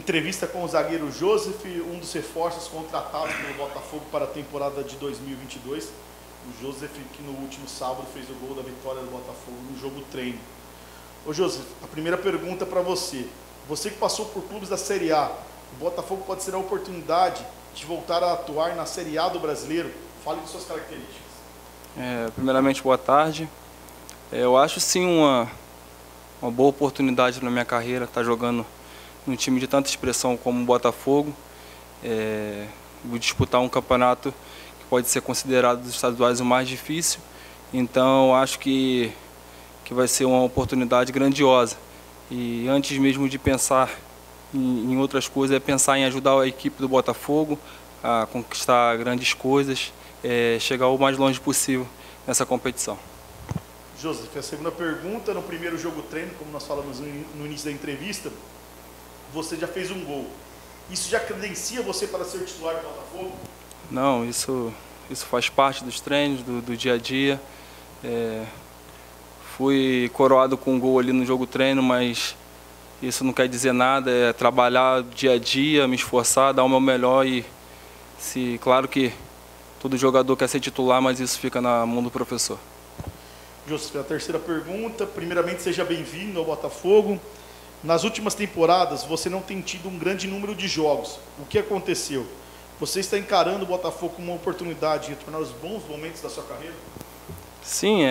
Entrevista com o zagueiro Joseph, um dos reforços contratados pelo Botafogo para a temporada de 2022. O Joseph, que no último sábado fez o gol da vitória do Botafogo no jogo treino. Ô Joseph, a primeira pergunta para você. Você que passou por clubes da Série A, o Botafogo pode ser a oportunidade de voltar a atuar na Série A do Brasileiro? Fale de suas características. Primeiramente, boa tarde. Eu acho sim uma boa oportunidade na minha carreira estar jogando num time de tanta expressão como o Botafogo. Vou disputar um campeonato que pode ser considerado dos estaduais o mais difícil. Então, acho que vai ser uma oportunidade grandiosa. E antes mesmo de pensar em outras coisas, é pensar em ajudar a equipe do Botafogo a conquistar grandes coisas, chegar o mais longe possível nessa competição. Joseph, a segunda pergunta, no primeiro jogo treino, como nós falamos no início da entrevista, você já fez um gol. Isso já credencia você para ser titular do Botafogo? Não, isso faz parte dos treinos, do dia a dia. Fui coroado com um gol ali no jogo treino, mas isso não quer dizer nada. É trabalhar dia a dia, me esforçar, dar o meu melhor claro que todo jogador quer ser titular, mas isso fica na mão do professor. Joseph, a terceira pergunta. Primeiramente, seja bem-vindo ao Botafogo. Nas últimas temporadas, você não tem tido um grande número de jogos. O que aconteceu? Você está encarando o Botafogo como uma oportunidade de retornar os bons momentos da sua carreira? Sim,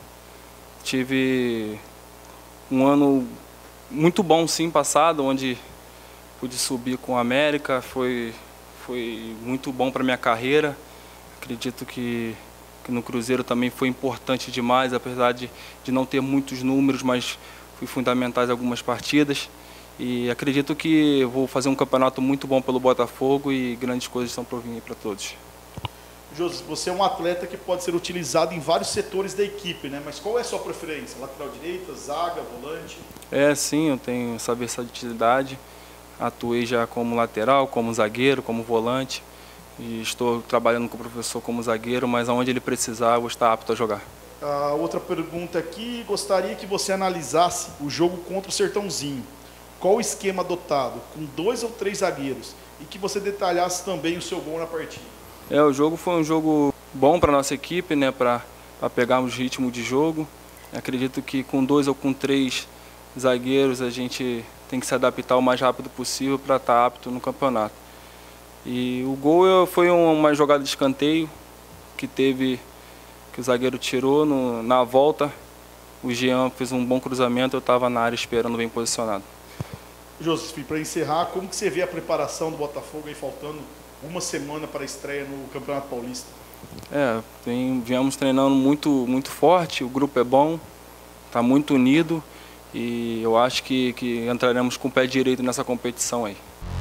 tive um ano muito bom, sim, passado, onde pude subir com a América. Foi muito bom para a minha carreira. Acredito que no Cruzeiro também foi importante demais, apesar de não ter muitos números, mas fui fundamental em algumas partidas. E acredito que vou fazer um campeonato muito bom pelo Botafogo e grandes coisas estão por vir para todos. José, você é um atleta que pode ser utilizado em vários setores da equipe, né? Mas qual é a sua preferência? Lateral direita, zaga, volante? Sim, eu tenho essa versatilidade. Atuei já como lateral, como zagueiro, como volante. E estou trabalhando com o professor como zagueiro, mas aonde ele precisar, eu vou estar apto a jogar. A outra pergunta aqui, gostaria que você analisasse o jogo contra o Sertãozinho. Qual o esquema adotado, com 2 ou 3 zagueiros? E que você detalhasse também o seu gol na partida. O jogo foi um jogo bom para a nossa equipe, né, para pegarmos ritmo de jogo. Acredito que com 2 ou com 3 zagueiros a gente tem que se adaptar o mais rápido possível para estar apto no campeonato. E o gol foi uma jogada de escanteio que o zagueiro tirou na volta. O Jean fez um bom cruzamento, eu estava na área esperando bem posicionado. Joseph, para encerrar, como que você vê a preparação do Botafogo aí faltando uma semana para a estreia no Campeonato Paulista? Viemos treinando muito forte, o grupo é bom, está muito unido e eu acho que entraremos com o pé direito nessa competição aí.